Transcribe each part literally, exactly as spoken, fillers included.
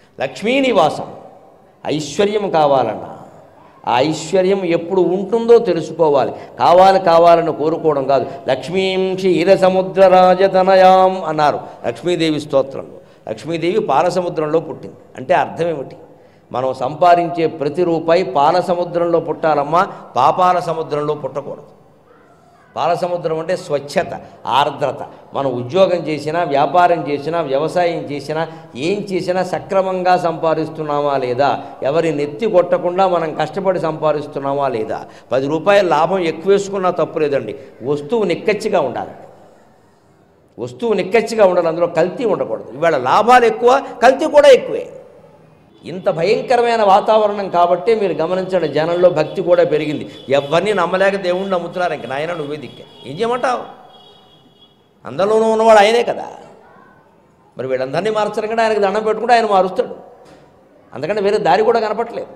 లక్ష్మీ నివాసం. ఐశ్వర్యం కావాలన్నా ఆ ఐశ్వర్యం ఎప్పుడు ఉంటుందో తెలుసుకోవాలి. కావాలి కావాలని కోరుకోవడం కాదు. లక్ష్మీం క్షీర సముద్ర రాజతనయాం అన్నారు లక్ష్మీదేవి స్తోత్రంలో. లక్ష్మీదేవి పాలసముద్రంలో పుట్టింది అంటే అర్థం ఏమిటి? మనం సంపాదించే ప్రతి రూపాయి పాలసముద్రంలో పుట్టాలమ్మా, పాపాల సముద్రంలో పుట్టకూడదు. పాలసముద్రం అంటే స్వచ్ఛత, ఆర్ద్రత. మనం ఉద్యోగం చేసినా, వ్యాపారం చేసినా, వ్యవసాయం చేసినా, ఏం చేసినా సక్రమంగా సంపాదిస్తున్నామా లేదా, ఎవరి నెత్తి కొట్టకుండా మనం కష్టపడి సంపాదిస్తున్నామా లేదా. పది రూపాయల లాభం ఎక్కువ వేసుకున్నా తప్పు లేదండి. వస్తువు నిక్కచ్చిగా ఉండాలండి. వస్తువు నిక్కచ్చిగా ఉండాలి, అందులో కల్తీ ఉండకూడదు. ఇవాళ లాభాలు ఎక్కువ, కల్తీ కూడా ఎక్కువే. ఇంత భయంకరమైన వాతావరణం కాబట్టే మీరు గమనించండి, జనంలో భక్తి కూడా పెరిగింది. ఎవరిని నమ్మలేక దేవుణ్ణి నమ్ముతున్నారు. ఇంక నాయన నువ్వే దిక్కే, ఏం చేయమంటావు? అందరిలోనూ ఉన్నవాడు ఆయనే కదా. మరి వీళ్ళందరినీ మార్చడం కూడా ఆయనకు దండం పెట్టుకుంటే ఆయన మారుస్తాడు. అందుకని వేరే దారి కూడా కనపట్లేదు.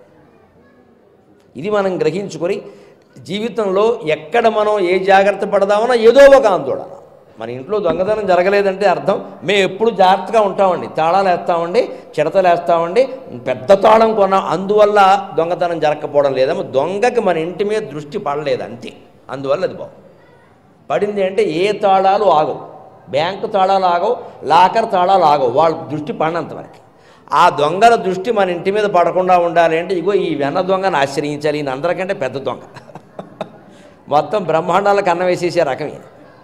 ఇది మనం గ్రహించుకొని జీవితంలో ఎక్కడ మనం ఏ జాగ్రత్త పడదామన్నా ఏదో ఒక ఆందోళన. మన ఇంట్లో దొంగతనం జరగలేదంటే అర్థం మేము ఎప్పుడు జాగ్రత్తగా ఉంటామండి. తాళాలు వేస్తామండి, చిడతలు వేస్తామండి, పెద్ద తాళం కొన్నాం, అందువల్ల దొంగతనం జరగకపోవడం లేదమ్మా. దొంగకి మన ఇంటి మీద దృష్టి పడలేదు అంతే, అందువల్ల అది బాగు పడింది. అంటే ఏ తాళాలు ఆగవు, బ్యాంకు తాళాలు ఆగవు, లాకర్ తాళాలు ఆగవు, వాళ్ళ దృష్టి పడినంత వరకు. ఆ దొంగల దృష్టి మన ఇంటి మీద పడకుండా ఉండాలి అంటే ఇగో ఈ వెన్న దొంగను ఆశ్రయించాలి. ఈయన అందరికంటే పెద్ద దొంగ, మొత్తం బ్రహ్మాండాలకు అన్నం వేసేసే రకమే.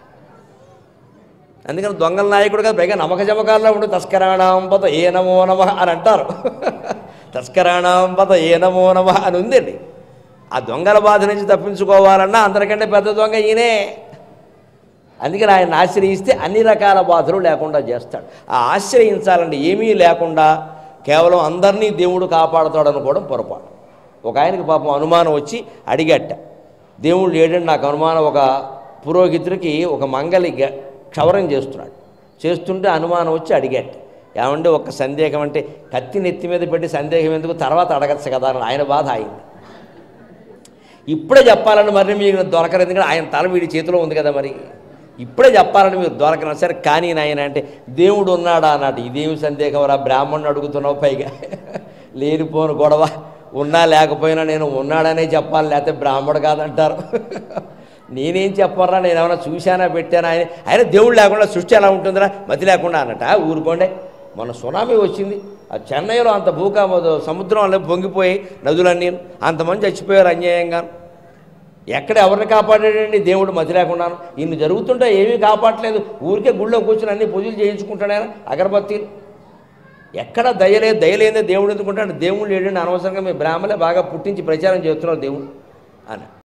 అందుకని దొంగల నాయకుడుగా పైగా నమ్మక జమకాల్లో ఉండి తస్కరాణాంపత ఏ నమో నమ అని అంటారు. తస్కరాణాంపత ఏ నమో నమ అని ఉందండి. ఆ దొంగల బాధ నుంచి తప్పించుకోవాలన్నా అందరికంటే పెద్ద దొంగ ఈయనే. అందుకని ఆయన ఆశ్రయిస్తే అన్ని రకాల బాధలు లేకుండా చేస్తాడు. ఆ ఆశ్రయించాలండి, ఏమీ లేకుండా కేవలం అందరినీ దేవుడు కాపాడుతాడు అనుకోవడం పొరపాటు. ఒక ఆయనకి పాపం అనుమానం వచ్చి అడిగట్ట, దేవుడు లేడండి నాకు అనుమానం. ఒక పురోహితుడికి ఒక మంగలి క్షవరం చేస్తున్నాడు, చేస్తుంటే అనుమానం వచ్చి అడిగట్ట, ఏమంటే ఒక సందేహం అంటే కత్తి నెత్తి మీద పెట్టి సందేహం ఎందుకు, తర్వాత అడగచ్చు కదా అని ఆయన బాధ అయింది. ఇప్పుడే చెప్పాలని మరి మీకు దొరకరు, ఎందుకంటే ఆయన తల వీడి చేతిలో ఉంది కదా, మరి ఇప్పుడే చెప్పాలని మీరు దొరకరు. సరే కానీ నాయన అంటే దేవుడు ఉన్నాడా అన్నట్టు. ఇదేమి సందేహం రా, బ్రాహ్మణుని అడుగుతున్నావు, పైగా లేనిపోను గొడవ. ఉన్నా లేకపోయినా నేను ఉన్నాడనే చెప్పాలి, లేకపోతే బ్రాహ్మడు కాదంటారు. నేనేం చెప్పరా, నేను ఏమైనా చూశానా పెట్టానా? ఆయన ఆయన దేవుడు లేకుండా సృష్టి ఎలా ఉంటుందిరా, మతి లేకుండా అన్నట. ఊరుకోండి, మన సునామీ వచ్చింది, ఆ చెన్నైలో అంత భూకంప సముద్రం వల్ల పొంగిపోయి నదులన్నీ అంతమంది చచ్చిపోయారు అన్యాయంగా. ఎక్కడ ఎవరిని కాపాడాడండి దేవుడు మతి లేకున్నాను. ఇన్ని జరుగుతుంటే ఏమీ కాపాడలేదు, ఊరికే గుళ్ళో కూర్చొని అన్ని పూజలు చేయించుకుంటాడు అగరబత్తీలు. ఎక్కడ దయలేదు, దయలేదే దేవుడు ఎందుకుంటాడు? దేవుడు లేడండి, అనవసరంగా మీ బ్రాహ్మణులే బాగా పుట్టించి ప్రచారం చేస్తున్నారు దేవుడు అని.